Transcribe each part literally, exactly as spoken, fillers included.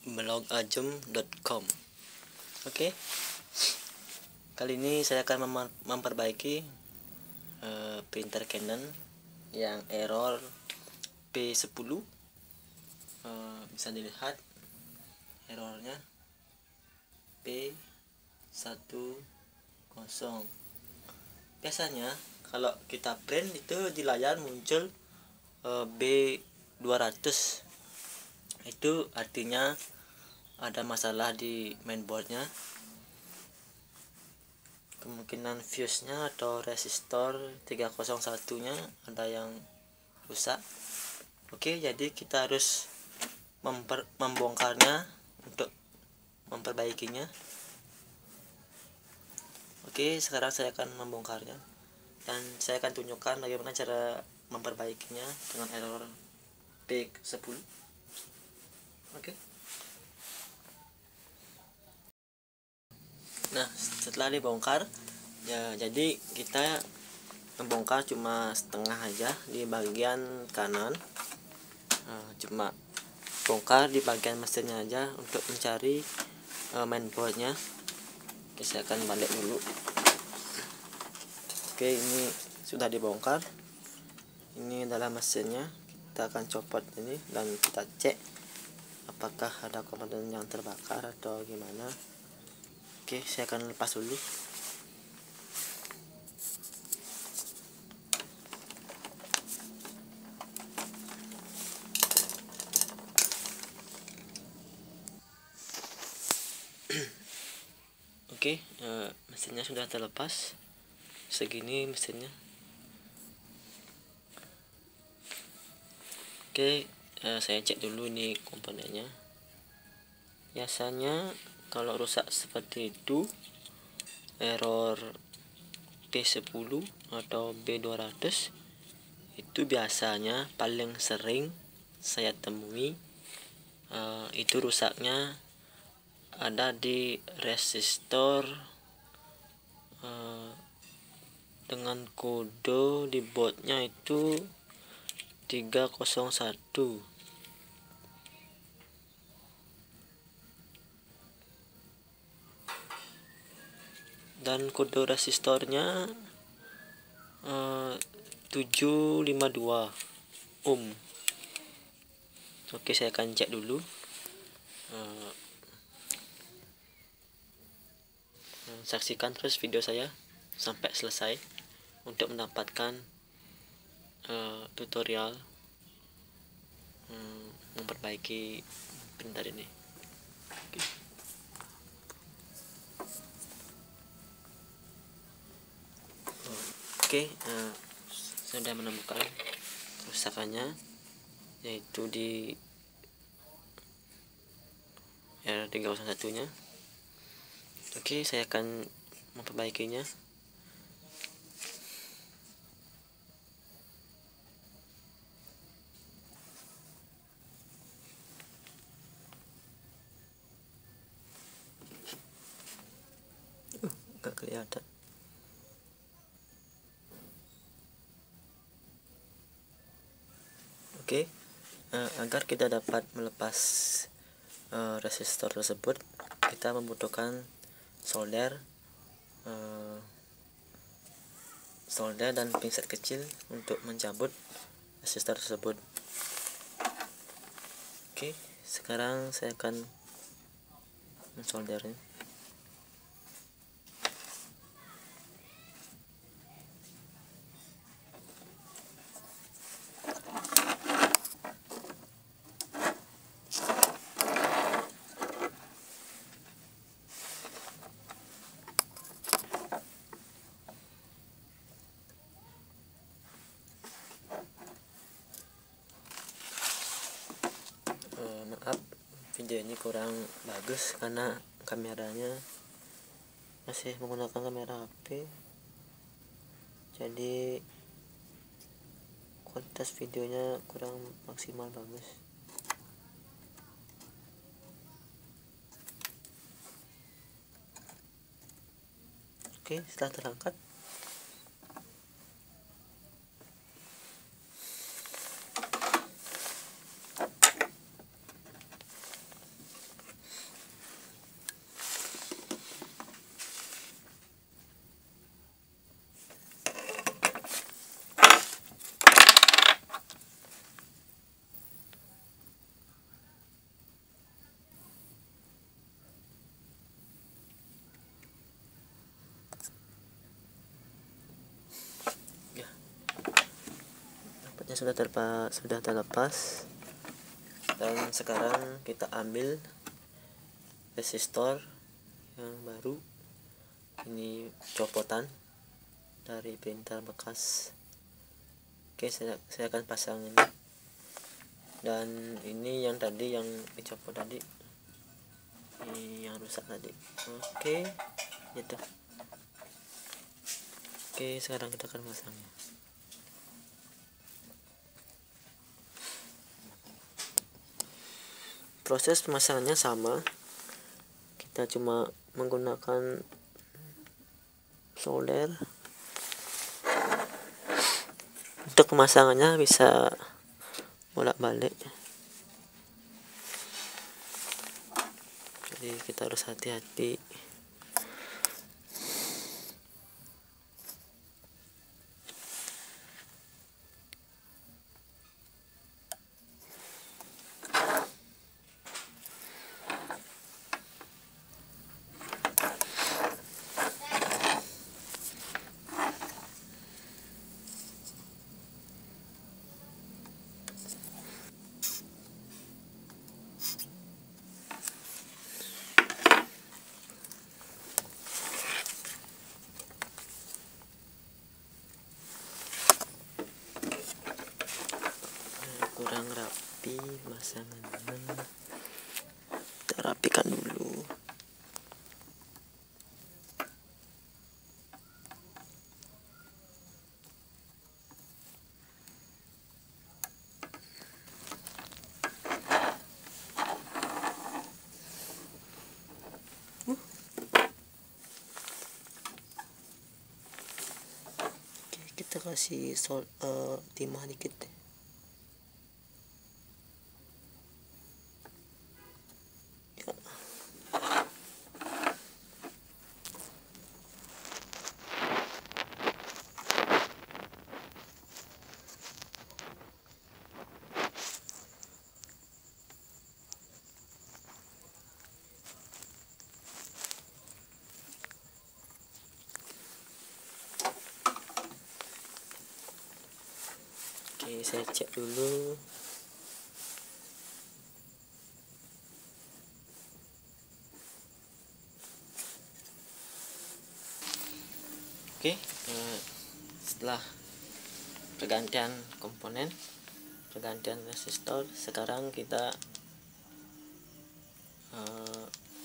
blog ajem dot com. Oke, kali ini saya akan mem memperbaiki uh, printer Canon yang error P sepuluh. Uh, bisa dilihat errornya P sepuluh. Biasanya kalau kita print itu di layar muncul uh, B dua ratus. Itu artinya ada masalah di mainboardnya. Kemungkinan fuse-nya atau resistor tiga nol satu nya ada yang rusak. Oke, jadi kita harus memper, membongkarnya untuk memperbaikinya. Oke, sekarang saya akan membongkarnya dan saya akan tunjukkan bagaimana cara memperbaikinya dengan error P sepuluh. Oke. Nah, setelah dibongkar ya, jadi kita membongkar cuma setengah aja di bagian kanan. Nah, cuma bongkar di bagian mesinnya aja untuk mencari uh, mainboardnya. Oke, saya akan balik dulu. Oke, ini sudah dibongkar. Ini adalah mesinnya. Kita akan copot ini dan kita cek apakah ada komponen yang terbakar atau gimana. Oke, saya akan lepas dulu. Oke, uh, mesinnya sudah terlepas. Segini mesinnya. Oke, uh, saya cek dulu nih komponennya. Biasanya kalau rusak seperti itu, error P sepuluh atau B dua ratus, itu biasanya paling sering saya temui uh, itu rusaknya ada di resistor uh, dengan kode di boardnya itu tiga nol satu. Dan kode resistornya uh, tujuh lima dua ohm. Oke, saya akan cek dulu. Uh, saksikan terus video saya sampai selesai untuk mendapatkan uh, tutorial um, memperbaiki printer ini. Oke. Oke, uh, sudah menemukan kerusakannya, yaitu di R tiga nol satu nya. Oke, saya akan memperbaikinya. Uh, gak kelihatan. Oke, uh, agar kita dapat melepas uh, resistor tersebut, kita membutuhkan solder, uh, solder dan pinset kecil untuk mencabut resistor tersebut. Oke, sekarang saya akan mensoldernya. Maaf, video ini kurang bagus karena kameranya masih menggunakan kamera H P, jadi kualitas videonya kurang maksimal bagus. Oke, setelah terangkat, sudah terlepas sudah terlepas dan sekarang kita ambil resistor yang baru. Ini copotan dari printer bekas. Oke, saya, saya akan pasang ini. Dan ini yang tadi yang dicopot tadi, ini yang rusak tadi. Oke, gitu. Oke, sekarang kita akan pasangnya. Proses pemasangannya sama, kita cuma menggunakan solder. Untuk pemasangannya bisa bolak-balik, jadi kita harus hati-hati. Kurang rapi masangannya, kita rapikan dulu. uh. Oke, kita kasih sol uh, timah dikit deh. Oke, saya cek dulu. Oke, eh, setelah pergantian komponen, pergantian resistor, sekarang kita eh,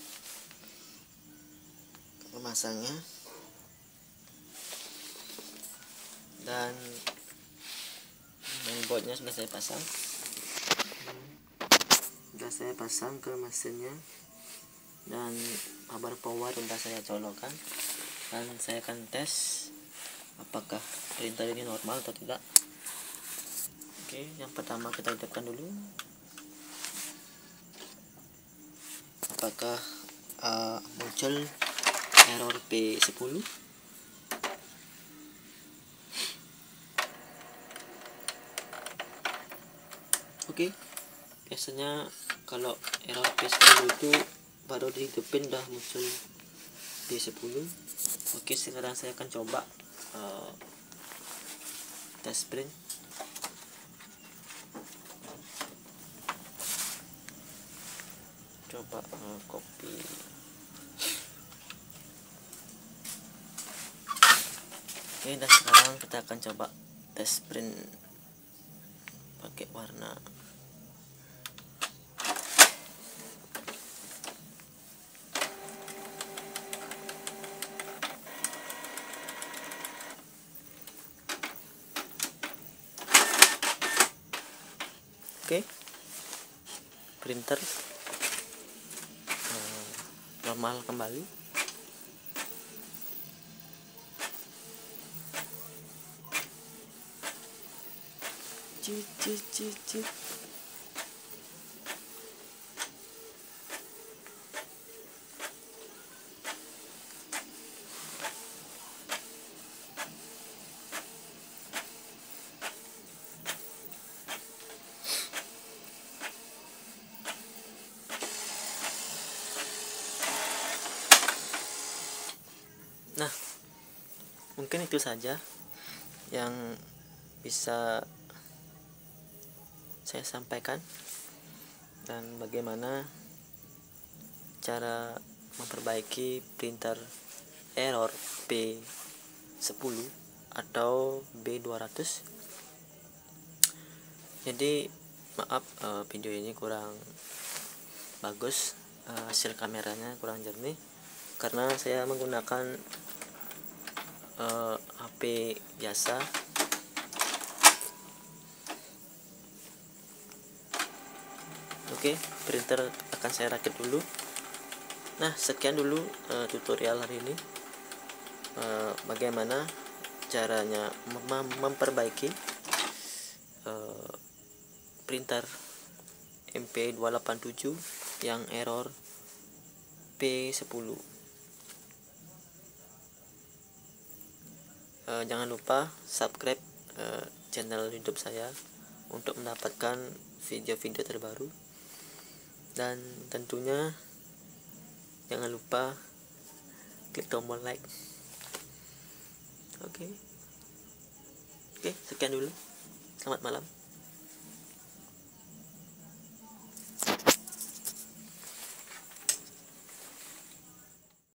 memasangnya. Dan mainboardnya sudah saya pasang, sudah saya pasang ke mesinnya, dan kabar power sudah saya colokkan, dan saya akan tes apakah printer ini normal atau tidak. Oke, yang pertama kita hidupkan dulu, apakah uh, muncul error P sepuluh. Oke, biasanya kalau error P sepuluh itu baru dihidupin udah muncul P sepuluh. Oke, sekarang saya akan coba uh, tes print. Coba uh, copy. Oke, dan sekarang kita akan coba tes print pakai warna. Oke, printer uh, normal kembali. Cik cik cik cik. Nah, mungkin itu saja yang bisa saya sampaikan, dan bagaimana cara memperbaiki printer error B sepuluh atau B dua ratus. Jadi maaf, uh, video ini kurang bagus, uh, hasil kameranya kurang jernih karena saya menggunakan uh, H P biasa. Oke, printer akan saya rakit dulu. Nah, sekian dulu uh, tutorial hari ini, uh, bagaimana caranya mem memperbaiki uh, printer M P dua delapan tujuh yang error B sepuluh. Uh, jangan lupa subscribe uh, channel YouTube saya untuk mendapatkan video-video terbaru, dan tentunya jangan lupa klik tombol like. Oke, okay. Oke, okay, sekian dulu. Selamat malam.